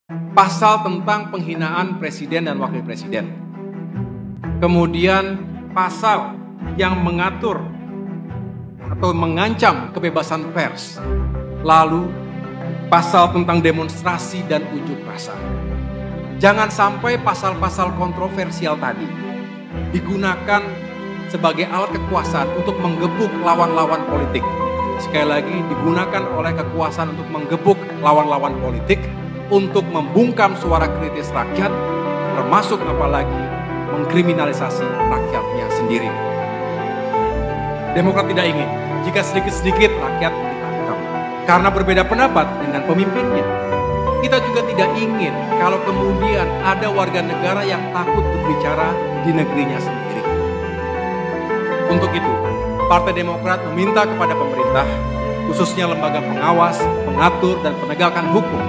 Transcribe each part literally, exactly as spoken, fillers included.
pasal tentang penghinaan presiden dan wakil presiden. Kemudian pasal yang mengatur atau mengancam kebebasan pers. Lalu pasal tentang demonstrasi dan unjuk rasa. Jangan sampai pasal-pasal kontroversial tadi digunakan sebagai alat kekuasaan untuk menggebuk lawan-lawan politik. Sekali lagi, digunakan oleh kekuasaan untuk menggebuk lawan-lawan politik, untuk membungkam suara kritis rakyat, termasuk apalagi mengkriminalisasi rakyatnya sendiri. Demokrat tidak ingin jika sedikit-sedikit rakyat ditangkap karena berbeda pendapat dengan pemimpinnya. Kita juga tidak ingin kalau kemudian ada warga negara yang takut berbicara di negerinya sendiri. Untuk itu, Partai Demokrat meminta kepada pemerintah, khususnya lembaga pengawas, pengatur, dan penegakan hukum,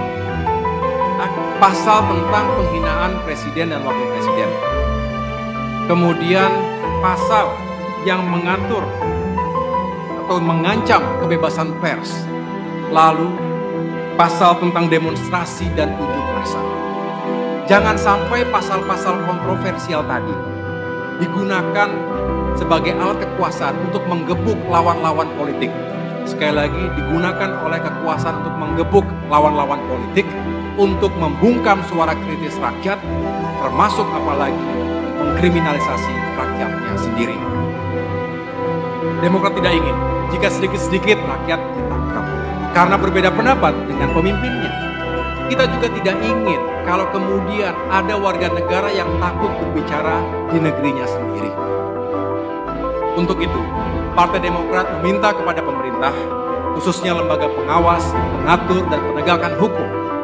pasal tentang penghinaan presiden dan wakil presiden. Kemudian pasal yang mengatur atau mengancam kebebasan pers. Lalu pasal tentang demonstrasi dan unjuk rasa. Jangan sampai pasal-pasal kontroversial tadi digunakan sebagai alat kekuasaan untuk menggebuk lawan-lawan politik. Sekali lagi, digunakan oleh kekuasaan untuk menggebuk lawan-lawan politik, untuk membungkam suara kritis rakyat, termasuk apalagi mengkriminalisasi rakyatnya sendiri. Demokrat tidak ingin jika sedikit-sedikit rakyat ditangkap karena berbeda pendapat dengan pemimpinnya. Kita juga tidak ingin kalau kemudian ada warga negara yang takut berbicara di negerinya sendiri. Untuk itu, Partai Demokrat meminta kepada pemerintah, khususnya lembaga pengawas, pengatur, dan penegakan hukum.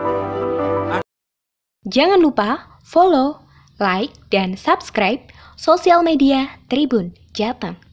Jangan lupa follow, like, dan subscribe sosial media Tribun Jateng.